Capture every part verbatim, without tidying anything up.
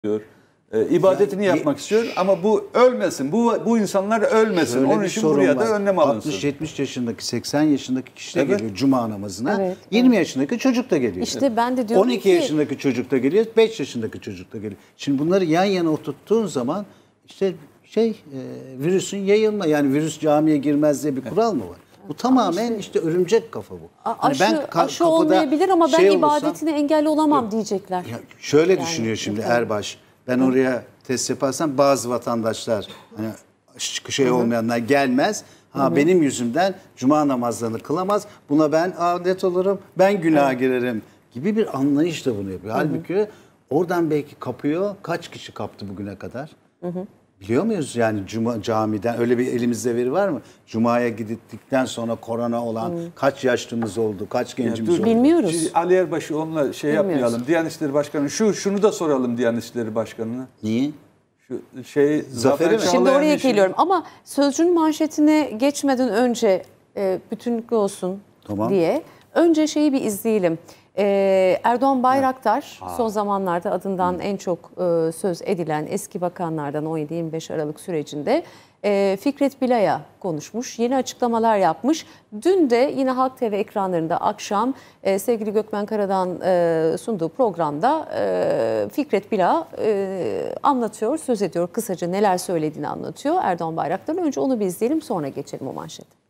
istiyor. E, ibadetini yani, yapmak istiyor ama bu ölmesin. Bu bu insanlar ölmesin. Onun için buraya da önlem alınsın. altmış yetmiş yaşındaki, seksen yaşındaki kişi de evet. geliyor cuma namazına. Evet, evet. yirmi yaşındaki çocuk da geliyor. İşte ben de diyorum on iki ki... yaşındaki çocuk da geliyor, beş yaşındaki çocuk da geliyor. Şimdi bunları yan yana oturttuğun zaman işte şey e, virüsün yayılma, yani virüs camiye girmez diye bir kural mı var? Bu tamamen işte, işte örümcek kafa bu. Hani aşı ben aşı olmayabilir ama ben şey ibadetine olursam, engel olamam yok, diyecekler. Ya şöyle yani, düşünüyor şimdi evet. Erbaş. Ben Hı. oraya test yaparsam bazı vatandaşlar, hani şey Hı. olmayanlar gelmez. Ha Hı. benim yüzümden cuma namazlarını kılamaz. Buna ben adet olurum. Ben günaha Hı. girerim gibi bir anlayış da bunu yapıyor. Hı. Halbuki oradan belki kapıyor. Kaç kişi kaptı bugüne kadar? Hı hı. Biliyor muyuz yani cuma, camiden öyle bir elimizde veri var mı? Cuma'ya gittikten sonra korona olan hmm. kaç yaşlımız oldu, kaç gencimiz ya, oldu? Bilmiyoruz. Ali Erbaş'ı onunla şey Bilmiyoruz. yapmayalım. Diyanet İşleri Başkanı şu şunu da soralım Diyanet İşleri Başkanı'na. Niye? Şu şey Zafer Şimdi oraya geliyorum ama Sözcü'nün manşetine geçmeden önce e, bütünlüklü olsun tamam. diye önce şeyi bir izleyelim. Ee, Erdoğan Bayraktar ha. son zamanlarda adından hmm. en çok e, söz edilen eski bakanlardan on yedi yirmi beş Aralık sürecinde e, Fikret Bilay'a konuşmuş. Yeni açıklamalar yapmış. Dün de yine Halk T V ekranlarında akşam e, sevgili Gökmen Karadağ'ın e, sunduğu programda e, Fikret Bilay e, anlatıyor, söz ediyor. Kısaca neler söylediğini anlatıyor Erdoğan Bayraktar'ın. Önce onu bir izleyelim, sonra geçelim o manşete.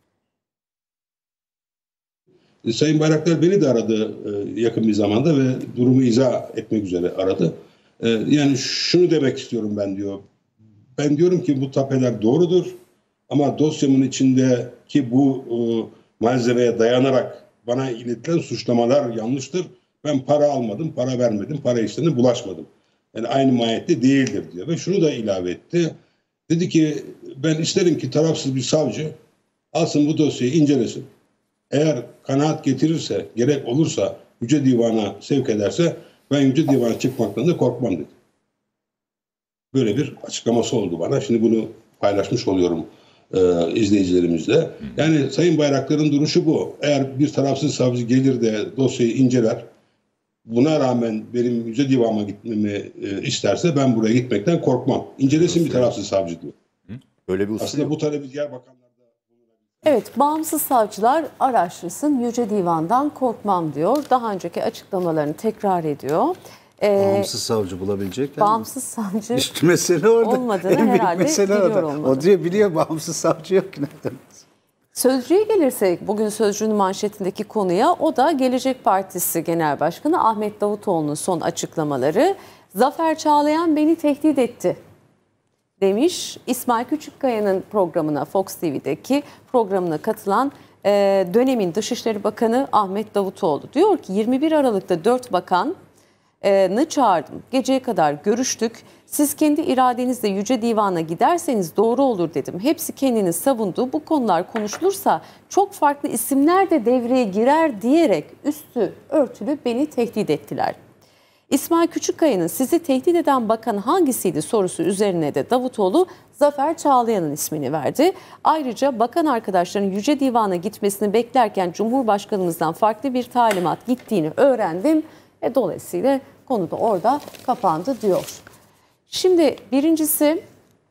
Sayın Bayraktar beni de aradı yakın bir zamanda ve durumu izah etmek üzere aradı. Yani şunu demek istiyorum ben diyor. Ben diyorum ki bu tapeler doğrudur ama dosyamın içindeki bu malzemeye dayanarak bana iletilen suçlamalar yanlıştır. Ben para almadım, para vermedim, para işlerine bulaşmadım. Yani aynı mahiyette değildir diyor ve şunu da ilave etti. Dedi ki ben isterim ki tarafsız bir savcı alsın bu dosyayı incelesin. Eğer kanaat getirirse, gerek olursa Yüce Divan'a sevk ederse ben Yüce Divan'a çıkmaktan da korkmam dedi. Böyle bir açıklaması oldu bana. Şimdi bunu paylaşmış oluyorum e, izleyicilerimizle. Yani Sayın Bayraktar'ın duruşu bu. Eğer bir tarafsız savcı gelir de dosyayı inceler, buna rağmen benim Yüce Divan'a gitmemi e, isterse ben buraya gitmekten korkmam. İncelesin bir tarafsız savcı diyor. Böyle bir Aslında bu talebi diğer bakanlar. Evet, bağımsız savcılar araştırsın, Yüce Divan'dan korkmam diyor. Daha önceki açıklamalarını tekrar ediyor. Ee, bağımsız savcı bulabilecekler Bağımsız mi? savcı işte mesele orada. olmadığını en herhalde biliyor olmalı. O diyor biliyor bağımsız savcı yok ki. Sözcü'ye gelirsek bugün Sözcü'nün manşetindeki konuya, o da Gelecek Partisi Genel Başkanı Ahmet Davutoğlu'nun son açıklamaları. Zafer Çağlayan beni tehdit etti demiş. İsmail Küçükkaya'nın programına, Fox T V'deki programına katılan e, dönemin Dışişleri Bakanı Ahmet Davutoğlu diyor ki yirmi bir Aralık'ta dört bakanı çağırdım. Geceye kadar görüştük. Siz kendi iradenizle Yüce Divan'a giderseniz doğru olur dedim. Hepsi kendini savundu. Bu konular konuşulursa çok farklı isimler de devreye girer diyerek üstü örtülü beni tehdit ettiler. İsmail Küçükkaya'nın sizi tehdit eden bakan hangisiydi sorusu üzerine de Davutoğlu Zafer Çağlayan'ın ismini verdi. Ayrıca bakan arkadaşların Yüce Divan'a gitmesini beklerken Cumhurbaşkanımızdan farklı bir talimat gittiğini öğrendim. E, dolayısıyla konu da orada kapandı diyor. Şimdi birincisi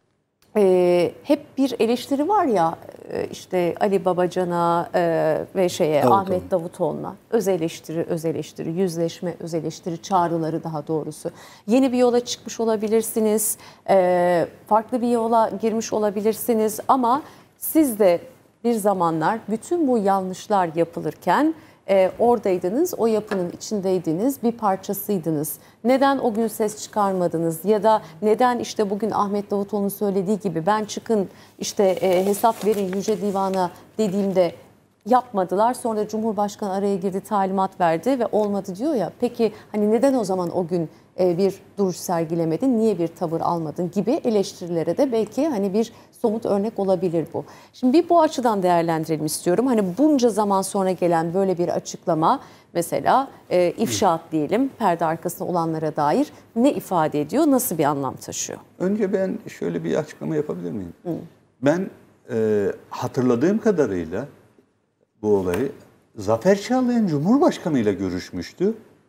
e, hep bir eleştiri var ya e, işte Ali Babacan'a e, ve şeye Davutoğlu. Ahmet Davutoğlu'na öz eleştiri, öz eleştiri, yüzleşme, öz eleştiri çağrıları daha doğrusu. Yeni bir yola çıkmış olabilirsiniz, e, farklı bir yola girmiş olabilirsiniz ama siz de bir zamanlar bütün bu yanlışlar yapılırken E, oradaydınız, o yapının içindeydiniz, bir parçasıydınız. Neden o gün ses çıkarmadınız ya da neden işte bugün Ahmet Davutoğlu'nun söylediği gibi ben çıkın işte e, hesap verin Yüce Divan'a dediğimde yapmadılar. Sonra Cumhurbaşkanı araya girdi, talimat verdi ve olmadı diyor ya. Peki hani neden o zaman o gün e, bir duruş sergilemedin, niye bir tavır almadın gibi eleştirilere de belki hani bir somut örnek olabilir bu. Şimdi bir bu açıdan değerlendirelim istiyorum. Hani bunca zaman sonra gelen böyle bir açıklama mesela e, ifşaat diyelim, perde arkasında olanlara dair ne ifade ediyor, nasıl bir anlam taşıyor? Önce ben şöyle bir açıklama yapabilir miyim? Hı. Ben e, hatırladığım kadarıyla bu olayı Zafer Çağlayan Cumhurbaşkanı ile görüşmüştü.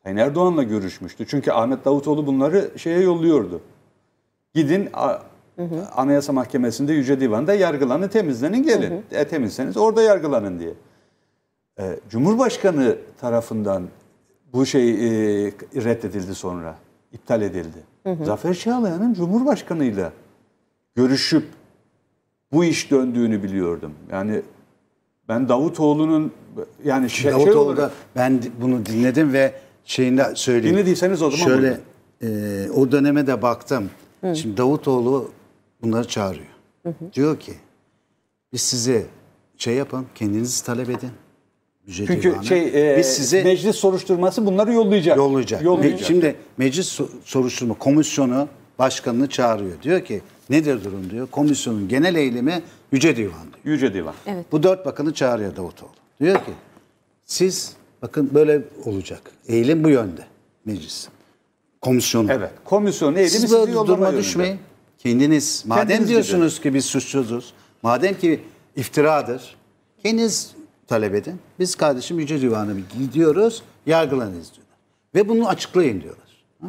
Sayın Erdoğan'la görüşmüştü. Çünkü Ahmet Davutoğlu bunları şeye yolluyordu. Gidin a, hı hı. Anayasa Mahkemesi'nde Yüce Divan'da yargılanın, temizlenin, gelin. Hı hı. E, temizseniz orada yargılanın diye. E, Cumhurbaşkanı tarafından bu şey e, reddedildi sonra. İptal edildi. Hı hı. Zafer Çağlayan'ın Cumhurbaşkanı'yla görüşüp bu iş döndüğünü biliyordum. Yani ben Davutoğlu'nun yani şey, Davutoğlu'da şey olarak, ben bunu dinledim ve şeyinde söyleyeyim. Dinlediyseniz o zaman şöyle e, o döneme de baktım. Hı. Şimdi Davutoğlu bunları çağırıyor. Hı hı. Diyor ki biz size şey yapın, kendinizi talep edin. Yüce Çünkü Divan'a. şey e, biz size meclis soruşturması bunları yollayacak. Yollayacak. yollayacak. Şimdi meclis soruşturma komisyonu başkanını çağırıyor. Diyor ki nedir durum diyor. Komisyonun genel eylemi Yüce Divan diyor. Yüce Divan. Evet. Bu dört bakanı çağırıyor Davutoğlu. Diyor ki siz bakın böyle olacak. Eğilim bu yönde meclis. Komisyonu. Evet. Komisyonun eğilimi siz sizi böyle yollama duruma yönünde. düşmeyin. Kendiniz madem Kendiniz diyorsunuz gidin. ki biz suçsuzuz. Madem ki iftiradır. Kendiniz talep edin. Biz kardeşim Yüce Divan'a bir gidiyoruz. Yargılanırız diyorlar. Ve bunu açıklayın diyorlar. Ha.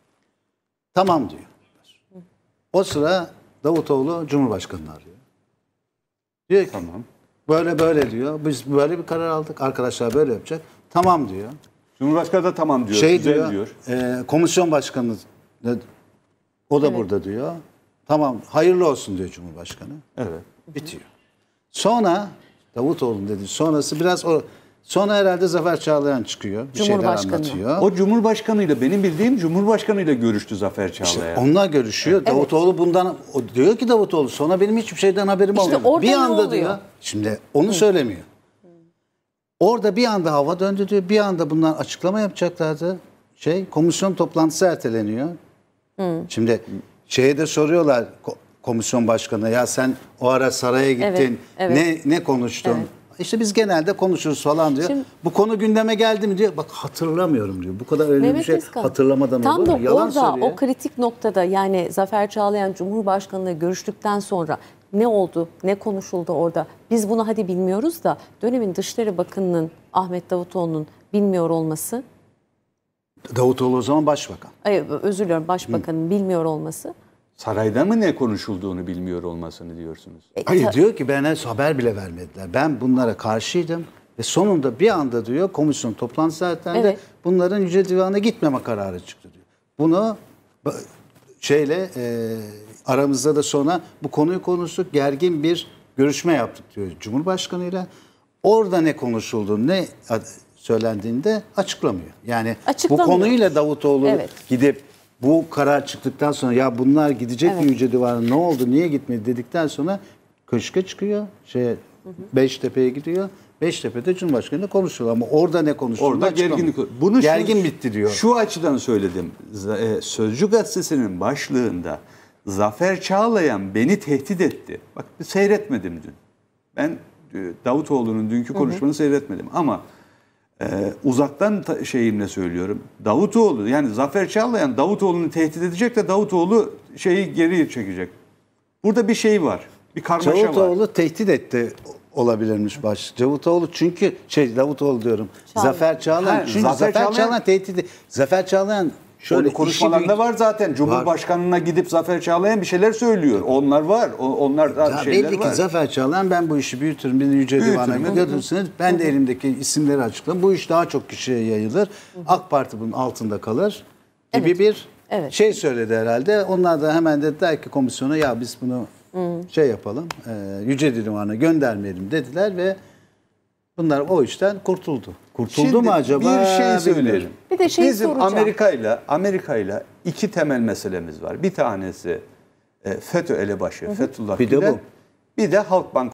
Tamam diyor. O sıra Davutoğlu Cumhurbaşkanı'nı arıyor. Diyor ki Tamam. böyle böyle diyor. Biz böyle bir karar aldık. Arkadaşlar böyle yapacak. Tamam diyor. Cumhurbaşkanı da tamam diyor. Şey güzel diyor, diyor. E, komisyon başkanı da, o da Evet. burada diyor. Tamam hayırlı olsun diyor Cumhurbaşkanı. Evet. Bitiyor. Sonra Davutoğlu'nun dedi. Sonrası biraz o sonra herhalde Zafer Çağlayan çıkıyor. Bir şeyler Cumhurbaşkanı. anlatıyor. O Cumhurbaşkanıyla benim bildiğim Cumhurbaşkanıyla görüştü Zafer Çağlayan. İşte onlar görüşüyor. Davutoğlu bundan o diyor ki Davutoğlu sonra benim hiçbir şeyden haberim İşte olmuyor. orada Bir ne anda oluyor? diyor. Şimdi onu söylemiyor. Orada bir anda hava döndü diyor. Bir anda bunlar açıklama yapacaklardı. Şey komisyon toplantısı erteleniyor. Hı. Şimdi şeye de soruyorlar ko- komisyon başkanı ya sen o ara saraya gittin. Evet, evet. Ne ne konuştun? Evet. İşte biz genelde konuşuruz falan diyor. Şimdi- bu konu gündeme geldi mi diyor. Bak hatırlamıyorum diyor. Bu kadar önemli Mehmet bir şey Özkan, hatırlamadan tam olur da mu? Yalan orada söylüyor. o kritik noktada yani Zafer Çağlayan Cumhurbaşkanı'yla görüştükten sonra ne oldu, ne konuşuldu orada? Biz bunu hadi bilmiyoruz da dönemin Dışişleri Bakanı'nın Ahmet Davutoğlu'nun bilmiyor olması, Davutoğlu o zaman başbakan. ay, özür diliyorum Başbakan'ın bilmiyor olması. Sarayda mı ne konuşulduğunu bilmiyor olmasını diyorsunuz. E, Hayır ta- diyor ki bana haber bile vermediler. Ben bunlara karşıydım ve sonunda bir anda diyor komisyon toplantısı ertelendi. Evet. Bunların Yüce Divan'a gitmeme kararı çıktı diyor. Bunu b- şeyle e, aramızda da sonra bu konuyu konuştuk. Gergin bir görüşme yaptık diyor Cumhurbaşkanıyla. Orada ne konuşuldu, ne ad- söylendiğinde açıklamıyor. Yani bu Açıklamıyor. konuyla Davutoğlu Evet. gidip bu karar çıktıktan sonra ya bunlar gidecek Evet. mi Yüce Divan'a ne oldu niye gitmedi dedikten sonra köşke çıkıyor. Şey Beştepe'ye gidiyor. Beştepe'de Cumhurbaşkanı'yla konuşuyor ama orada ne konuşuldu? Orada gerginlik. Bunu gergin şu, bitti diyor. Şu açıdan söyledim. Z- e, Sözcü gazetesinin başlığında Zafer Çağlayan beni tehdit etti. Bak seyretmedim dün. Ben e, Davutoğlu'nun dünkü konuşmasını seyretmedim ama e, uzaktan ta- şeyimle söylüyorum. Davutoğlu yani Zafer Çağlayan Davutoğlu'nu tehdit edecek de Davutoğlu şeyi geri çekecek. Burada bir şey var. Bir karmaşa var. Davutoğlu tehdit etti olabilirmiş baş. Davutoğlu çünkü şey Davutoğlu diyorum. Çağlayan. Zafer Çağlayan. Ha, Çünkü Zafer Zafer, Çağlayan- Çağlayan tehdit Zafer Çağlayan şöyle Şöyle konuşmalarında işi- var zaten. Cumhurbaşkanına gidip Zafer Çağlayan bir şeyler söylüyor. Onlar var. O- Onlar da Ya şeyler belli var. ki Zafer Çağlayan ben bu işi büyütürüm. Beni Yüce Divan'a Büyütürüm. götürürsünüz. Ben de elimdeki isimleri açıklarım. Bu iş daha çok kişiye yayılır. AK Parti bunun altında kalır gibi Evet. bir Evet. şey söyledi herhalde. Onlar da hemen dediler ki komisyona ya biz bunu şey yapalım. E, Yüce Divan'a göndermeyelim dediler ve bunlar o işten kurtuldu. Kurtuldu Şimdi mu acaba? bir şey Bilmiyorum. söyleyelim. Bir de şeyi Bizim soracağım. Amerika'yla Amerika'yla iki temel meselemiz var. Bir tanesi e, FETÖ elebaşı Fethullah Bir de Gülen, bu. bir de Halkbank